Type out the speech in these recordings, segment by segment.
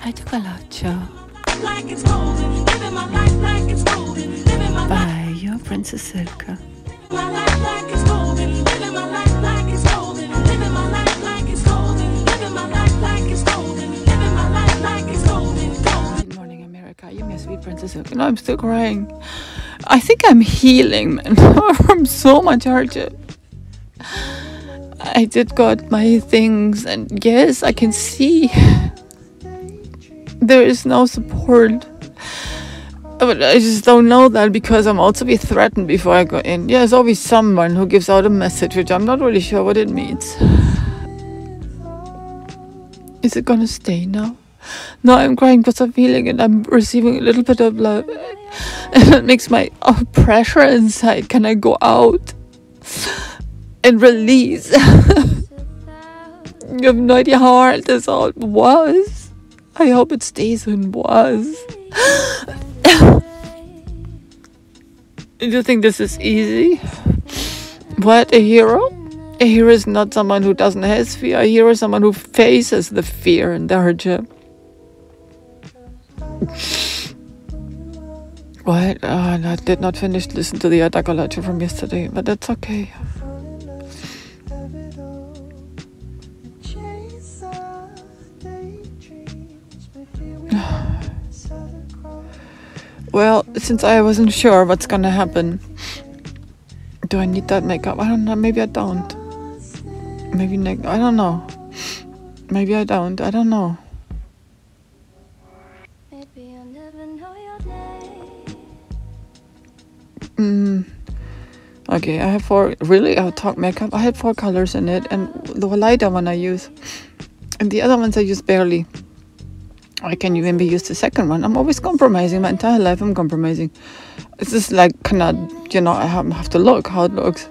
Cioccolato by your Princess Silke. Good morning, America. You my sweet Princess Silke. No, I'm still crying. I think I'm healing, man, from so much hardship. I did got my things, and yes, I can see there is no support. But I just don't know that because I'm also be threatened before I go in. Yeah, there's always someone who gives out a message, which I'm not really sure what it means. Is it gonna stay now? No, I'm crying because I'm feeling it. I'm receiving a little bit of love. And it makes my pressure inside. Can I go out and release? You have no idea how hard this all was. I hope it stays and was. Do you think this is easy? What, a hero? A hero is not someone who doesn't have fear. A hero is someone who faces the fear and the hardship. What? I did not finish listen to the Adagolacho from yesterday, but that's okay. Well, since I wasn't sure what's gonna happen, do I need that makeup? I don't know. Maybe I don't. Maybe I don't know. Maybe I don't. I don't know. Okay, I have 4. Really? I'll talk makeup. I had 4 colors in it, and the lighter one I use, and the other ones I use barely. I can even use the second one. I'm always compromising. My entire life I'm compromising. It's just like cannot, I have to look how it looks.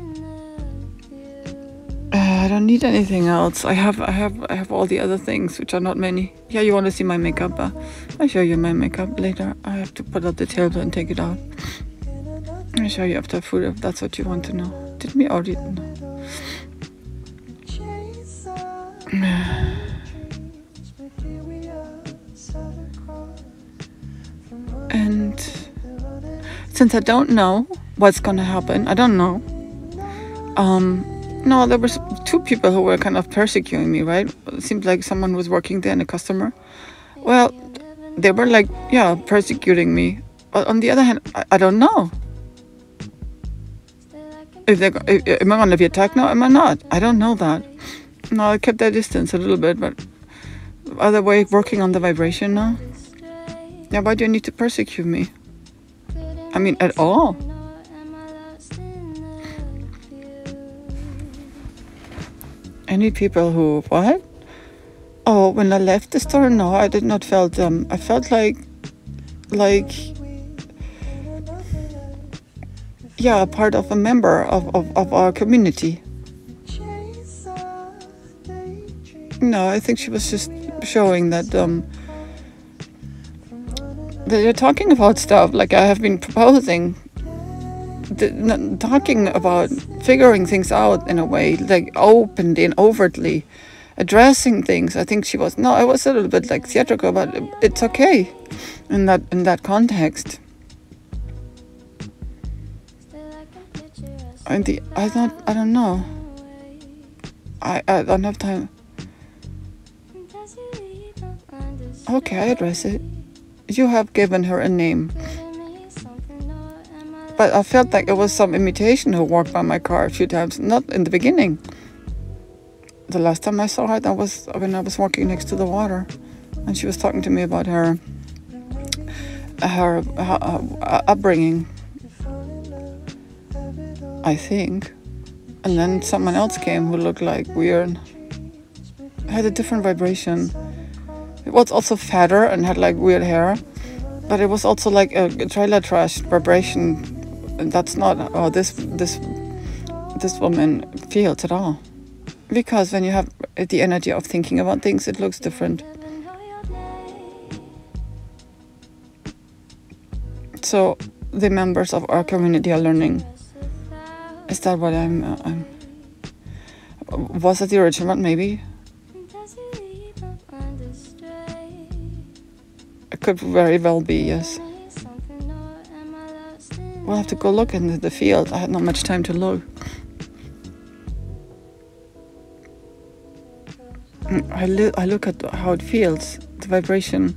I don't need anything else. I have all the other things, which are not many. Yeah, you want to see my makeup? I'll show you my makeup later. I have to put up the table and take it out. I'll show you after food if that's what you want to know. Did we already know? And since I don't know what's gonna happen, I don't know. No, there was 2 people who were kind of persecuting me, right? It seemed like someone was working there and a customer. Well, they were like, yeah, persecuting me. But on the other hand, I don't know. Am I gonna be attacked now? Am I not? I don't know that. No, I kept that distance a little bit, but are they working on the vibration now? Yeah, why do you need to persecute me? I mean, at all. Any people who, what? Oh, when I left the store, no, I did not felt them. I felt like, yeah, a part of a member of our community. No, I think she was just showing that, they're talking about stuff like I have been proposing, talking about figuring things out in a way, like openly and overtly addressing things. I think she was, no, I was a little bit like theatrical, but it's okay in that context. And I don't know. I don't have time. Okay, I address it. You have given her a name. But I felt like it was some imitation who walked by my car a few times. Not in the beginning. The last time I saw her, that was when I was walking next to the water. And she was talking to me about her upbringing, I think. And then someone else came who looked like weird. Had a different vibration. It was also fatter and had like weird hair, but it was also like a trailer trash vibration, and that's not how this woman feels at all. Because when you have the energy of thinking about things, it looks different. So the members of our community are learning. Is that what I'm was it the original one? Maybe. It could very well be, yes. We'll have to go look into the field. I had not much time to look. I look at how it feels, the vibration.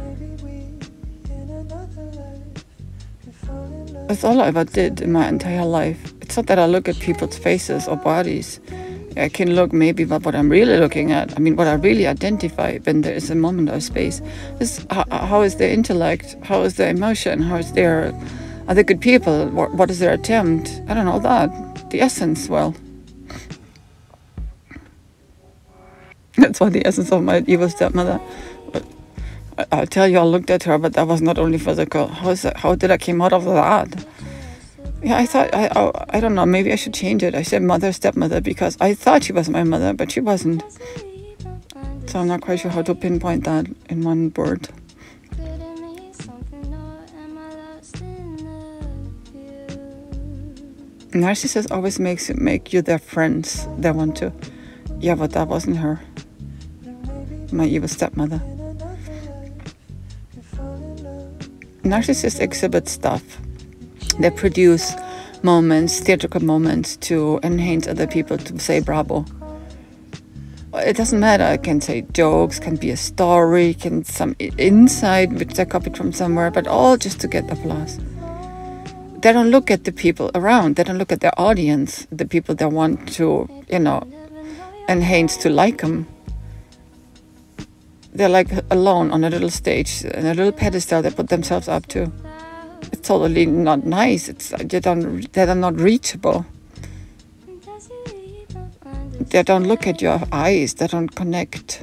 That's all I ever did in my entire life. It's not that I look at people's faces or bodies. I can look maybe, but what I'm really looking at, I mean, what I really identify when there is a moment of space, is how is their intellect, how is their emotion, how is their, are they good people, what is their attempt? I don't know that. The essence, well. That's why the essence of my evil stepmother. I'll tell you, I looked at her, but that was not only physical. How did I came out of that? Yeah, I thought, I don't know, maybe I should change it. I said mother, stepmother, because I thought she was my mother, but she wasn't. So I'm not quite sure how to pinpoint that in one word. Narcissists always make you their friends. They want to. Yeah, but that wasn't her. My evil stepmother. Narcissists exhibit stuff. They produce moments, theatrical moments, to enhance other people, to say bravo. It doesn't matter. I can say jokes, can be a story, can some insight which they copied from somewhere, but all just to get applause. They don't look at the people around. They don't look at their audience, the people they want to, enhance to like them. They're like alone on a little stage, in a little pedestal they put themselves up to. It's totally not nice. They're not reachable. They don't look at your eyes. They don't connect.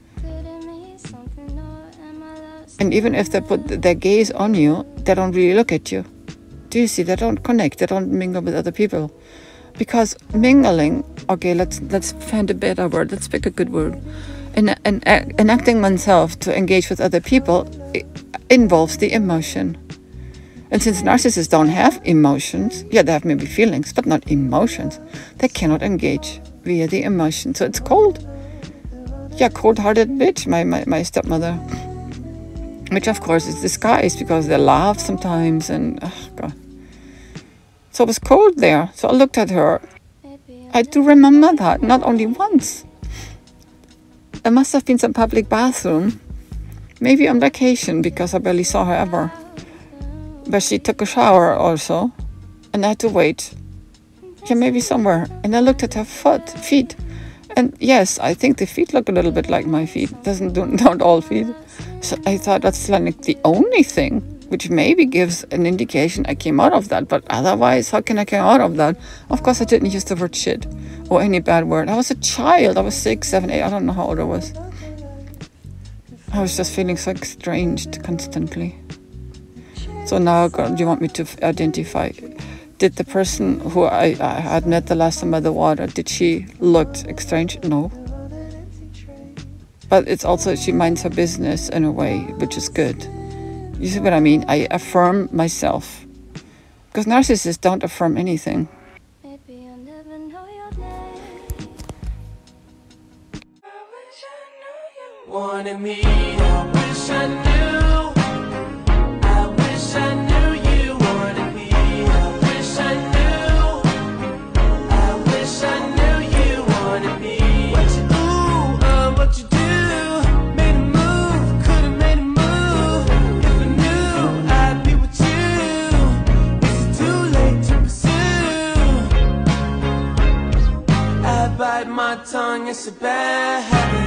And even if they put their gaze on you, they don't really look at you. Do you see? They don't connect. They don't mingle with other people. Because mingling, okay, let's find a better word. Let's pick a good word. Enacting oneself to engage with other people involves the emotion. And since narcissists don't have emotions, yeah, they have maybe feelings, but not emotions, they cannot engage via the emotion. So it's cold. Yeah, cold-hearted bitch, my stepmother. Which, of course, is disguised because they laugh sometimes and, oh, God. So it was cold there. So I looked at her. I do remember that, not only once. There must have been some public bathroom, maybe on vacation, because I barely saw her ever. But she took a shower also, and I had to wait. Yeah, maybe somewhere. And I looked at her feet. And yes, I think the feet look a little bit like my feet. Don't all feet. So I thought that's like the only thing which maybe gives an indication I came out of that. But otherwise, how can I come out of that? Of course, I didn't use the word shit or any bad word. I was a child. I was 6, 7, 8. I don't know how old I was. I was just feeling so estranged constantly. So now, God, do you want me to identify? Did the person who I had met the last time by the water, did she look strange? No. But it's also, she minds her business in a way, which is good. You see what I mean? I affirm myself. Because narcissists don't affirm anything. Wanted me, I wish I knew. I wish I knew you wanted me. I wish I knew. I wish I knew you wanted me. What you do, what you do. Made a move, could've made a move. If I knew I'd be with you. Is it too late to pursue? I bite my tongue, it's a bad habit.